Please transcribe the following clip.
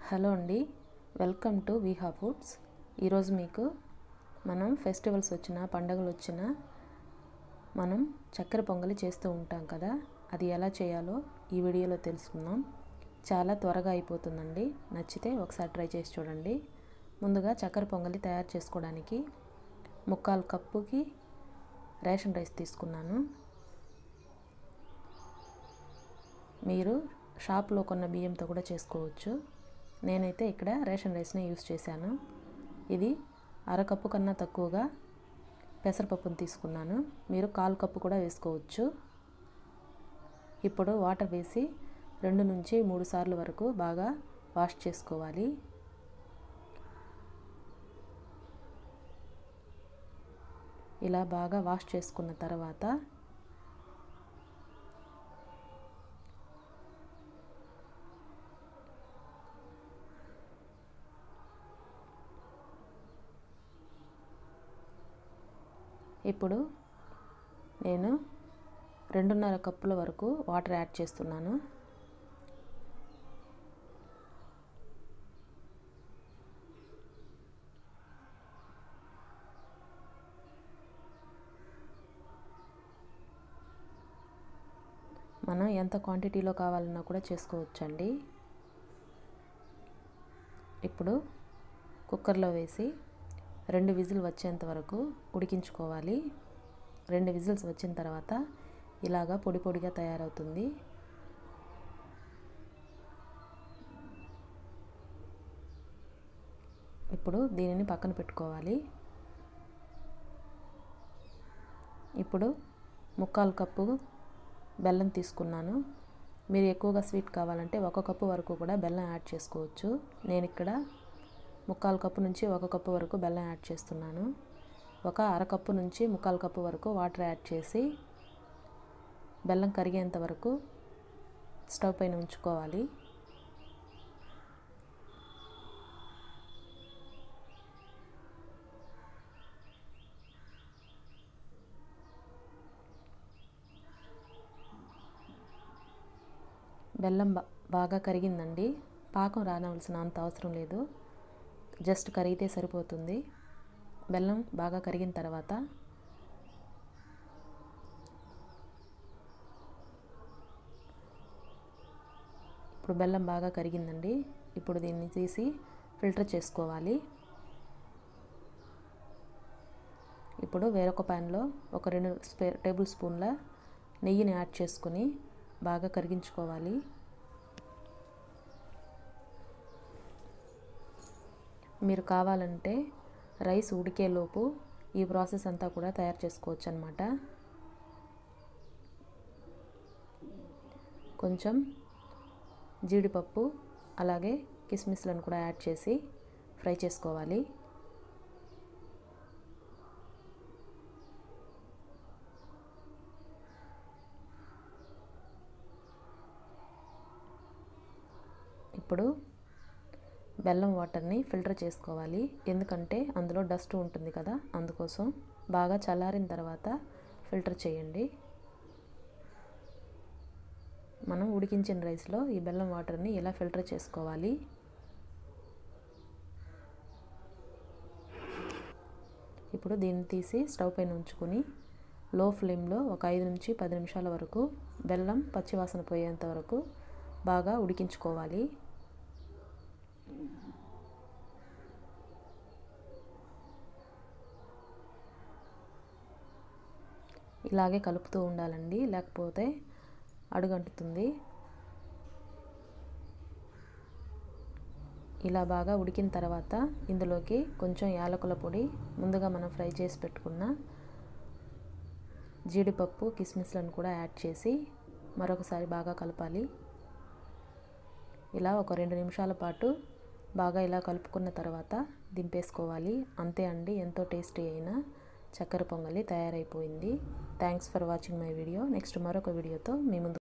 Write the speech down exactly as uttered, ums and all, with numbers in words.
Hello అండి, welcome to Viha foods. ఈరోజు మీకు మనం ఫెస్టివల్స్ వచ్చినా పండుగలు వచ్చినా మనం చక్కెర పొంగలి చేస్తూ ఉంటాం కదా, అది ఎలా చేయాలో ఈ వీడియోలో తెలుసుకుందాం. చాలా త్వరగా అయిపోతుందండి. నచ్చితే ఒకసారి ట్రై చేసి చూడండి. ముందుగా చక్కెర పొంగలి తయారు చేసుకోవడానికి ముక్కాలు కప్పుకి రేషన్ రైస్ తీసుకున్నాను. మీరు షాప్లో కొన్న బియ్యంతో కూడా చేసుకోవచ్చు. నేనైతే ఇక్కడ రేషన్ రైస్ని యూస్ చేశాను. ఇది అరకప్పు కన్నా తక్కువగా పెసరపప్పును తీసుకున్నాను. మీరు కాలు కప్పు కూడా వేసుకోవచ్చు. ఇప్పుడు వాటర్ వేసి రెండు నుంచి మూడు సార్లు వరకు బాగా వాష్ చేసుకోవాలి. ఇలా బాగా వాష్ చేసుకున్న తర్వాత ఇప్పుడు నేను రెండున్నర కప్పుల వరకు వాటర్ యాడ్ చేస్తున్నాను. మనం ఎంత క్వాంటిటీలో కావాలన్నా కూడా చేసుకోవచ్చండి. ఇప్పుడు కుక్కర్లో వేసి రెండు విజిల్ వచ్చేంత వరకు ఉడికించుకోవాలి. రెండు విజిల్స్ వచ్చిన తర్వాత ఇలాగా పొడి పొడిగా తయారవుతుంది. ఇప్పుడు దీనిని పక్కన పెట్టుకోవాలి. ఇప్పుడు ముక్కాలు కప్పు బెల్లం తీసుకున్నాను. మీరు ఎక్కువగా స్వీట్ కావాలంటే ఒక కప్పు వరకు కూడా బెల్లం యాడ్ చేసుకోవచ్చు. నేను ఇక్కడ ముక్కాలు కప్పు నుంచి ఒక కప్పు వరకు బెల్లం యాడ్ చేస్తున్నాను. ఒక అరకప్పు నుంచి ముక్కాలు కప్పు వరకు వాటర్ యాడ్ చేసి బెల్లం కరిగేంత వరకు స్టవ్ పైన ఉంచుకోవాలి. బెల్లం బాగా కరిగిందండి. పాకం రానవలసిన అంత అవసరం లేదు, జస్ట్ కరిగితే సరిపోతుంది. బెల్లం బాగా కరిగిన తర్వాత ఇప్పుడు బెల్లం బాగా కరిగిందండి. ఇప్పుడు దీన్ని తీసి ఫిల్టర్ చేసుకోవాలి. ఇప్పుడు వేరొక ప్యాన్లో ఒక రెండు స్పే టేబుల్ స్పూన్ల నెయ్యిని యాడ్ చేసుకొని బాగా కరిగించుకోవాలి. మీరు కావాలంటే రైస్ ఉడికేలోపు ఈ ప్రాసెస్ అంతా కూడా తయారు చేసుకోవచ్చు అన్నమాట. కొంచెం జీడిపప్పు అలాగే కిస్మిస్లను కూడా యాడ్ చేసి ఫ్రై చేసుకోవాలి. ఇప్పుడు బెల్లం వాటర్ని ఫిల్టర్ చేసుకోవాలి, ఎందుకంటే అందులో డస్ట్ ఉంటుంది కదా, అందుకోసం. బాగా చల్లారిన తర్వాత ఫిల్టర్ చేయండి. మనం ఉడికించిన రైస్లో ఈ బెల్లం వాటర్ని ఇలా ఫిల్టర్ చేసుకోవాలి. ఇప్పుడు దీన్ని తీసి స్టవ్ పైన ఉంచుకొని లో ఫ్లేమ్లో ఒక ఐదు నుంచి పది నిమిషాల వరకు బెల్లం పచ్చివాసన పోయేంత వరకు బాగా ఉడికించుకోవాలి. ఇలాగే కలుపుతూ ఉండాలండి, లేకపోతే అడుగంటుతుంది. ఇలా బాగా ఉడికిన తర్వాత ఇందులోకి కొంచెం యాలకుల పొడి, ముందుగా మనం ఫ్రై చేసి పెట్టుకున్న జీడిపప్పు కిస్మిస్లను కూడా యాడ్ చేసి మరొకసారి బాగా కలపాలి. ఇలా ఒక రెండు నిమిషాల పాటు బాగా ఇలా కలుపుకున్న తర్వాత దింపేసుకోవాలి. అంతే అండి, ఎంతో టేస్టీ అయిన చక్కెర పొంగలి తయారైపోయింది. Thanks for watching my video. Next మరొక వీడియోతో మీ ముందు